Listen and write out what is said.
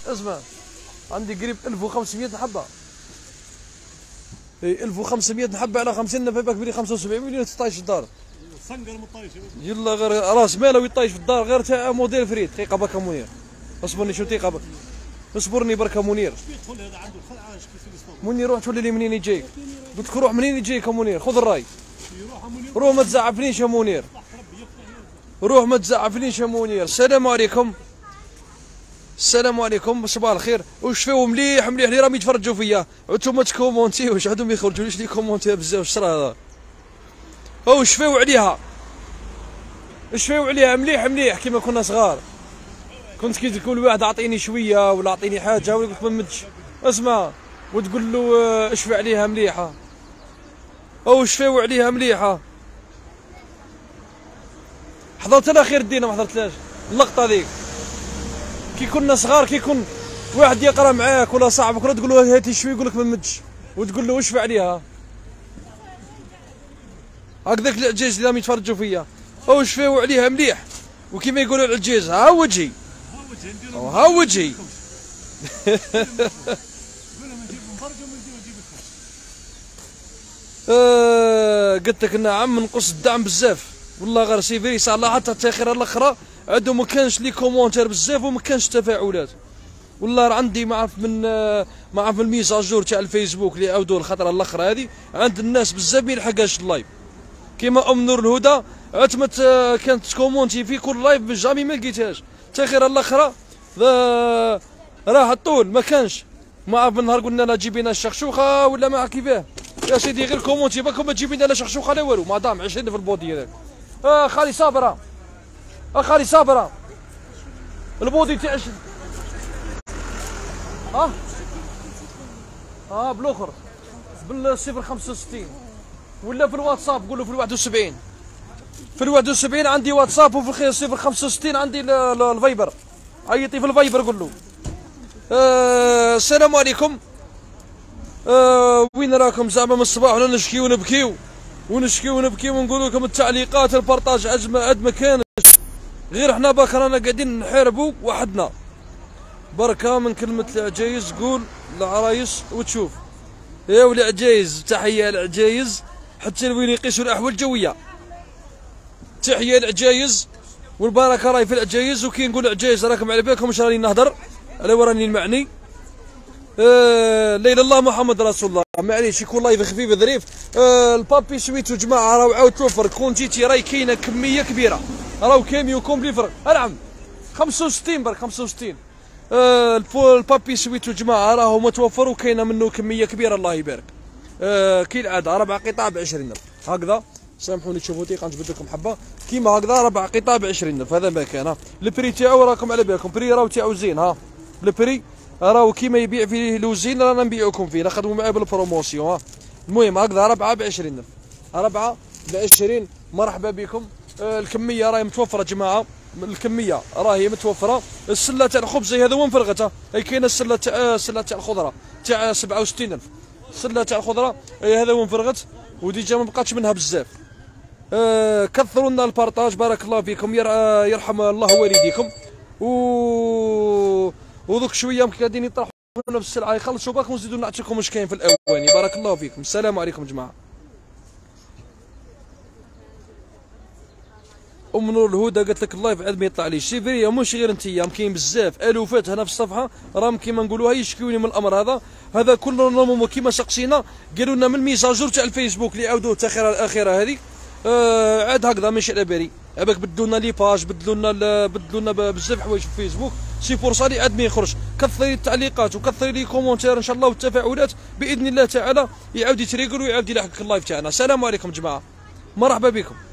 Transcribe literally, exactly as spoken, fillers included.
اسمع، عندي قريب ألف وخمسمية حبه. اي ألف وخمسمية حبه على خمسين نفيبك بلي خمسة وسبعين مليون تطايش في الدار. صنقر مطايش يلا غير راس ماله يطايش في الدار غير تاع موديل فريد. دقيقه برك منير، اصبرني شو دقيقه برك، اصبرني برك منير. هذا عنده خلعه منير روح تولي لي منين يجيك، قلت لك روح منين يجيك يا منير، خذ الراي. روح ما تزعفنيش يا منير، روح ما تزعفنيش يا منير. السلام عليكم، السلام عليكم، صباح الخير. وش فيو مليح مليح اللي راهم يتفرجوا فيا، عدتو ما تكومونتيوش، عندهم ما يخرجوليش لي كومونتي بزاف. الشرا هذا وش فيو عليها، وش فيو عليها مليح مليح كيما كنا صغار. كنت كي تقول واحد اعطيني شويه ولا اعطيني حاجه ولا قلت ما نمدش، اسمع وتقول له اشفي عليها مليحه، او شفاو عليها مليحه. حضرت لها خير الدين ما حضرتلاش اللقطه ذيك كي كنا صغار، كي يكون واحد يقرا معاك ولا صاحبك ولا تقول له هاتي شوي يقول لك ما نمدش وتقول له اشفي عليها. هكذاك العجاز اللي راهم يتفرجوا فيا او شفاو عليها مليح، وكيما يقولوا العجاز ها وجهي ها وجهي. آه قلت لك نعم نقص الدعم بزاف والله، غير سيفيري صار الله حتى التاخيره الاخرى عندهم ما كانش لي كومونتير بزاف وما كانش تفاعلات. والله راه عندي ما عرف من ما عرف الميساجور تاع الفيسبوك اللي عاودوا الخطره الاخرى هذه عند الناس بزاف ما يلحقهاش اللايف. كيما ام نور الهدى عتمت كانت تكومونتي في كل لايف جامي ما لقيتهاش. التاخيره الاخرى راه الطول ما كانش، ما عرف النهار قلنا لها جيبي لنا الشخشوخه ولا ما كيفاه يا سيدي، غير كومونتي باكم ما تجيبي لنا لا شخشوخه لا والو، ما دام عشرين في البودي هذاك. اه خالي صابره، اه خالي صابره البودي تاع اه اه بالاخر بالصفر خمسة وستين ولا في الواتساب قولوا في الواحد وسبعين، في الواحد وسبعين عندي واتساب وفي الصفر خمسة وستين عندي الفايبر، عيطي في الفايبر قول له. آه السلام عليكم. آه وين راكم زعما من الصباح ولا نشكيو ونبكيو ونشكيو ونبكيو ونقول لكم التعليقات البارطاج عد ما عد ما كانش، غير احنا باك رانا قاعدين نحاربوا وحدنا. بركه من كلمه العجايز قول العرايس وتشوف يا ولي عجايز. تحيه العجايز حتى وين يقيسوا الاحوال الجويه. تحيه العجايز والبركه راهي في العجايز. وكي نقول عجايز راكم على بالكم واش راني نهضر على وراني المعني. آه لا اله الا الله محمد رسول الله. معليش يكون لايف خفيف ظريف. آه البابي سويتو جماعه راهو عاود توفر كونتيتي راهي كاينه كميه كبيره، راهو كاميو كومبلي فرق. نعم خمسة وستين برك خمسة وستين. آه البابي سويتو جماعه راهو متوفر وكاينه منه كميه كبيره الله يبارك. آه كي العاده ربع قطع ب عشرين ألف هكذا. سامحوني تشوفوا دقيقه نجبد لكم حبه كيما هكذا ربع قطع ب عشرين ألف. هذا ما كان. ها البري تاعو راكم على بالكم، بري راهو تاعو زين. ها البري راهو كيما يبيع فيه لوزين رانا نبيعوكم فيه، نخدموا معاه بالبروموسيون. ها المهم هكذا ربعه ب عشرين ألف، ربعه ب عشرين. مرحبا بكم. آه الكميه راهي متوفره جماعه، الكميه راهي متوفره. السله تاع الخبز هذا وين فرغتها؟ هي كاينه السله تاع السله تاع الخضره تاع سبعة وستين ألف. السله تاع الخضره هذا وين فرغت وديجا ما بقاتش منها بزاف. آه كثروا لنا البارطاج بارك الله فيكم، يرحم الله والديكم. و وذوك شويه قاعدين يطرحوا لنا بالسلعه يخلصوا باكم نزيدوا نعطيكم واش كاين في الاواني. بارك الله فيكم. السلام عليكم جماعه. ام نور الهدى قالت لك اللايف عاد ما يطلع لي شيفريه مش غير انتيا، كاين بزاف الوفات هنا في الصفحه راهم كيما نقولوها يشكيوني من الامر هذا. هذا كله نورمالمون كيما سقسينا قالوا لنا من الميساجور تاع الفيسبوك اللي عاودوه التاخيره الاخيره هذيك. آه عاد هكذا ماشي على بالي، عباك بدلوا لنا لي باج بدلوا لنا بدلوا لنا بزاف حوايج في الفيسبوك. سي فرصه لي عاد ما يخرج. كثري التعليقات وكثري لي كومونتير ان شاء الله والتفاعلات باذن الله تعالى يعاود يتريقل ويعاود يلحق اللايف تاعنا. السلام عليكم جماعه، مرحبا بكم.